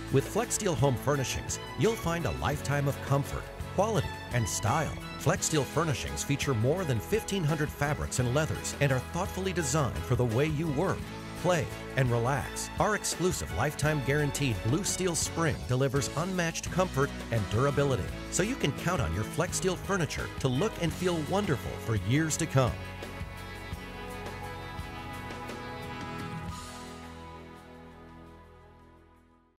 With Flexsteel home furnishings, you'll find a lifetime of comfort, quality, and style. Flexsteel furnishings feature more than 1,500 fabrics and leathers and are thoughtfully designed for the way you work, play, and relax. Our exclusive lifetime guaranteed blue steel spring delivers unmatched comfort and durability, so you can count on your Flexsteel furniture to look and feel wonderful for years to come.